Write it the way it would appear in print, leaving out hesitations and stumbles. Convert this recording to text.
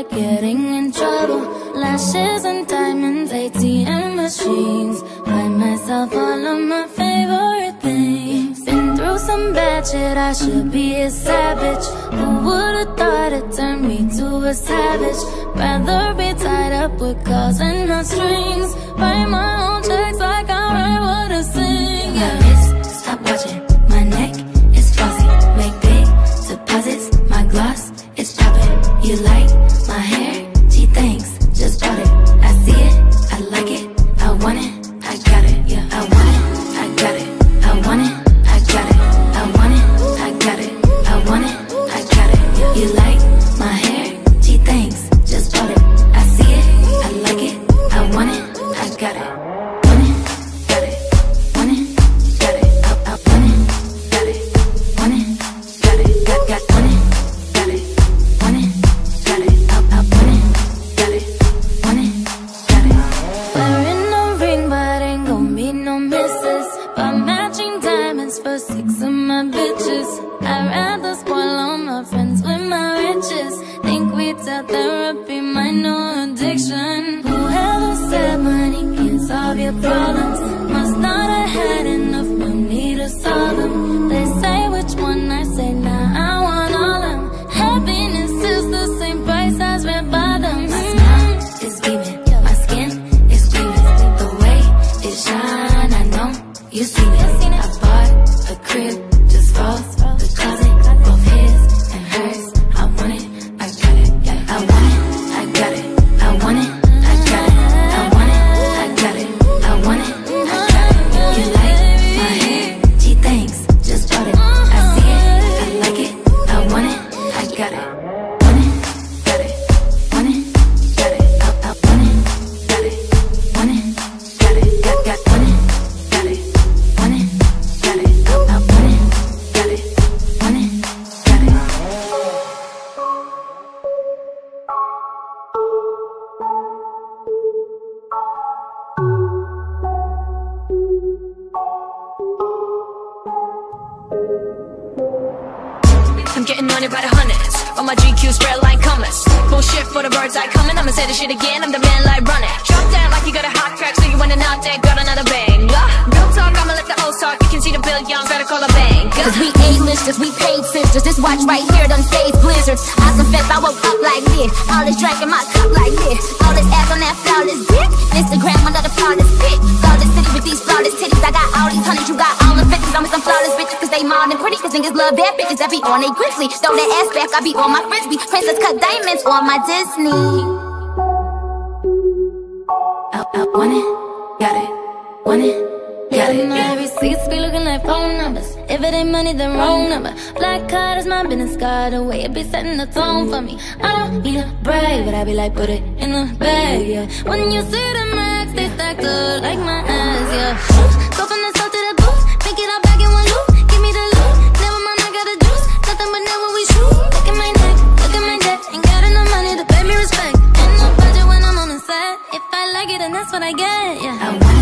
like getting in trouble. Lashes and diamonds, ATM machines. Buy myself all of my favorite things. Been through some bad shit, I should be a savage. Who would've thought it turned me to a savage? Rather be tied up with calls and not strings. Write my own checks like I write what I sing. Yeah. My wrist, stop watching. My neck is flossy. Make big deposits. My gloss is popping. You like my hair? Gee, thanks. Just bought it. I see it. I like it. I want it. I got it. Yeah. I want it. I got it. I want it. I got it. I want it. I got it. I want it. I got it. Yeah. You like my hair? Gee, thanks. Just bought it. I see it. I like it. I want it. I got it. Want it. Got it. Want it. Got it. I want it. Got it. Want it. Got it. Got want it. Got it. Want it. Got it. I want it. Got it. Want it. Got it. Wearing no ring, but ain't gon' be no misses. But matching diamonds for 6 of my bitches. I'd rather spoil all my friends with my riches. Think we tell therapy my new addiction. Whoever said money can solve your problems must not have had enough money to solve them. They say which one, I say nah, I want all of them. Happiness is the same price as red bottoms. My smile is beaming, my skin is gleaming. The way it shine, I know you seen it. I bought a crib just for the closet, both his and hers. I want it, I got it. I want it, I got it. I want it, I got it. I want it, I got it. I want it, I got it. You like my hair? Gee, thanks. Just bought it. I see it, I like it. I want it, I got it. Want it, got it. Want it, got it. I want it, got it. Want it, got it. Got want it, got it. Want it, got it. I want it, got it. Want it, got it. I'm getting on it by the hundreds. On my GQ spread like commas. Bullshit for the birds I coming. I'ma say the shit again. I'm the man like running. Drop down like you got a hot crack, so you wanna out there, got another bang. Real talk, I'ma let the old talk. You can see the bill, young, better call a bang. Cause we A-listers, we paid sisters. This watch right here done phase blizzards. I confess I woke up like this. All this drink in my cup like this. All this ass on that flawless dick. Instagram under the flawless pic. Flawless city with these flawless titties. I got all these hundreds, you got all the 50s. I'm with some flawless bitches cause they mild and pretty. Cause niggas love bad bitches that be on they grizzly. Throw that ass back, I be on my frisbee. Princess cut diamonds on my Disney. I want it, got it. Want it, got it. My receipts be looking like phone numbers. If it ain't money, then wrong number. Black card is my business card. The way it be setting the tone for me. I don't need a brag, but I be like, put it in the bag, yeah. When you see the max, they stacked up like my ass, yeah. Go from the south to the booth, make it all back in one loop. Give me the loot, never mind, I got the juice. Nothing but never we shoot. Look at my neck, look at my debt. Ain't got enough money to pay me respect. Ain't no budget when I'm on the set. If I like it, then that's what I get, yeah. I want it.